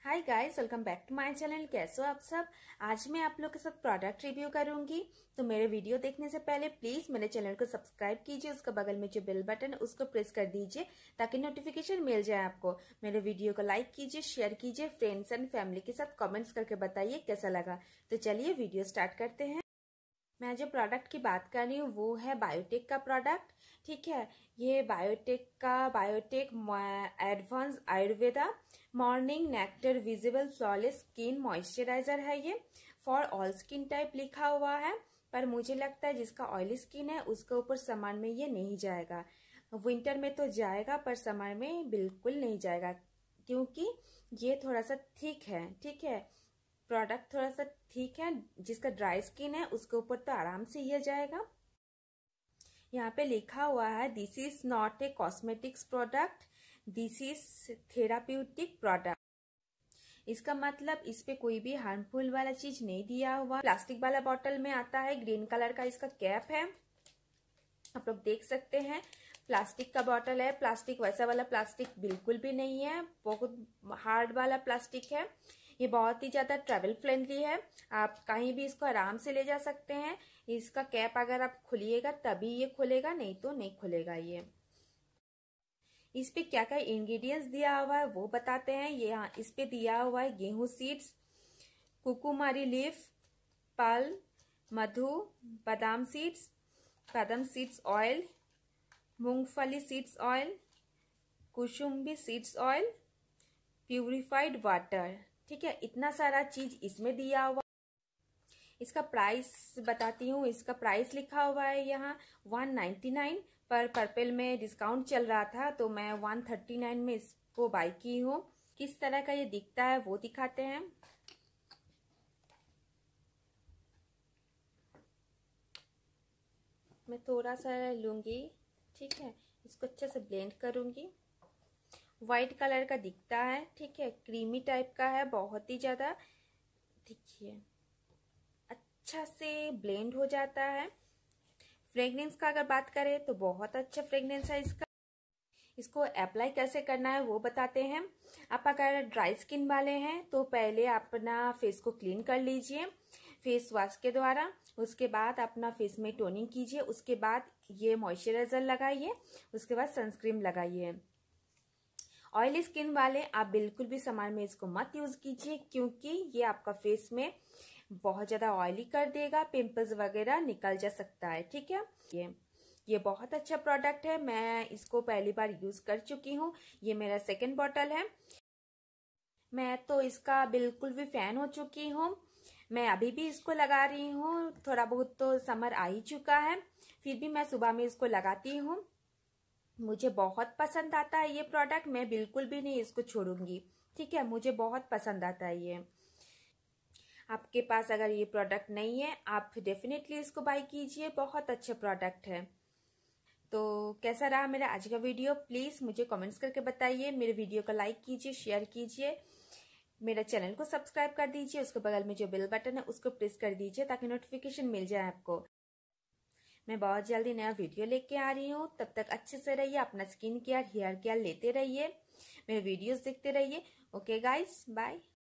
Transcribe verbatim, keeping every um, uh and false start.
Hi guys, welcome back to my channel. कैसे हो आप सब। आज मैं आप लोग के साथ प्रोडक्ट रिव्यू करूंगी। तो मेरे वीडियो देखने से पहले प्लीज मेरे चैनल को सब्सक्राइब कीजिए। उसके बगल में जो बेल बटन है उसको प्रेस कर दीजिए ताकि नोटिफिकेशन मिल जाए आपको। मेरे वीडियो को लाइक कीजिए, शेयर कीजिए, फ्रेंड्स एंड फैमिली के साथ कॉमेंट्स करके बताइए कैसा लगा। तो चलिए वीडियो स्टार्ट करते हैं। मैं जो प्रोडक्ट की बात कर रही हूँ वो है बायोटेक का प्रोडक्ट। ठीक है, ये बायोटेक का Biotech advance Ayurveda morning nectar visible flawless skin moisturiser है। ये फॉर ऑल स्किन टाइप लिखा हुआ है, पर मुझे लगता है जिसका ऑयली स्किन है उसके ऊपर समर में ये नहीं जाएगा। विंटर में तो जाएगा पर समर में बिल्कुल नहीं जाएगा, क्योंकि ये थोड़ा सा थिक है। ठीक है, प्रोडक्ट थोड़ा सा ठीक है। जिसका ड्राई स्किन है उसके ऊपर तो आराम से ये जाएगा। यहाँ पे लिखा हुआ है this is not a cosmetics product, this is therapeutic product. इसका मतलब इस पे कोई भी हार्मफुल वाला चीज नहीं दिया हुआ। प्लास्टिक वाला बॉटल में आता है, ग्रीन कलर का इसका कैप है, आप लोग देख सकते हैं। प्लास्टिक का बॉटल है, प्लास्टिक वैसा वाला प्लास्टिक बिल्कुल भी नहीं है, बहुत हार्ड वाला प्लास्टिक है। ये बहुत ही ज्यादा ट्रैवल फ्रेंडली है, आप कहीं भी इसको आराम से ले जा सकते हैं। इसका कैप अगर आप खोलिएगा तभी ये खुलेगा, नहीं तो नहीं खुलेगा। ये इस पे क्या क्या इंग्रेडिएंट्स दिया हुआ है वो बताते हैं। ये यहाँ इस पे दिया हुआ है गेहूं सीड्स, कुकुमारी लीफ, पल, मधु, बादाम सीड्स, बादाम सीड्स ऑयल, मूंगफली सीड्स ऑयल, कुसुम्बी सीड्स ऑयल, प्यूरिफाइड वाटर। ठीक है, इतना सारा चीज इसमें दिया हुआ। इसका प्राइस बताती हूँ। इसका प्राइस लिखा हुआ है यहाँ वन नाइन्टी नाइन, पर पर्पल में डिस्काउंट चल रहा था तो मैं वन थर्टी नाइन में इसको बाई की हूँ। किस तरह का ये दिखता है वो दिखाते हैं। मैं थोड़ा सा लूंगी, ठीक है, इसको अच्छे से ब्लेंड करूंगी। व्हाइट कलर का दिखता है, ठीक है, क्रीमी टाइप का है, बहुत ही ज्यादा। देखिए अच्छा से ब्लेंड हो जाता है। फ्रेग्रेंस का अगर बात करें तो बहुत अच्छा फ्रेग्रेंस है इसका। इसको अप्लाई कैसे करना है वो बताते हैं। आप अगर ड्राई स्किन वाले हैं तो पहले अपना फेस को क्लीन कर लीजिए फेस वॉश के द्वारा। उसके बाद अपना फेस में टोनिंग कीजिए, उसके बाद ये मॉइस्चराइजर लगाइए, उसके बाद सनस्क्रीन लगाइए। ऑयली स्किन वाले आप बिल्कुल भी समर में इसको मत यूज कीजिए, क्योंकि ये आपका फेस में बहुत ज्यादा ऑयली कर देगा, पिंपल्स वगैरह निकल जा सकता है। ठीक है, ये ये बहुत अच्छा प्रोडक्ट है, मैं इसको पहली बार यूज कर चुकी हूँ। ये मेरा सेकंड बॉटल है। मैं तो इसका बिल्कुल भी फैन हो चुकी हूँ। मैं अभी भी इसको लगा रही हूँ, थोड़ा बहुत तो समर आ ही चुका है, फिर भी मैं सुबह में इसको लगाती हूँ। मुझे बहुत पसंद आता है ये प्रोडक्ट, मैं बिल्कुल भी नहीं इसको छोड़ूंगी। ठीक है, मुझे बहुत पसंद आता है ये। आपके पास अगर ये प्रोडक्ट नहीं है आप डेफिनेटली इसको बाय कीजिए, बहुत अच्छा प्रोडक्ट है। तो कैसा रहा मेरा आज का वीडियो, प्लीज मुझे कमेंट्स करके बताइए। मेरे वीडियो को लाइक कीजिए, शेयर कीजिए, मेरा चैनल को सब्सक्राइब कर दीजिए। उसके बगल में जो बेल बटन है उसको प्रेस कर दीजिए ताकि नोटिफिकेशन मिल जाए आपको। मैं बहुत जल्दी नया वीडियो लेके आ रही हूँ, तब तक अच्छे से रहिए, अपना स्किन केयर हेयर केयर लेते रहिए, मेरे वीडियोस देखते रहिए। Okay guys, bye.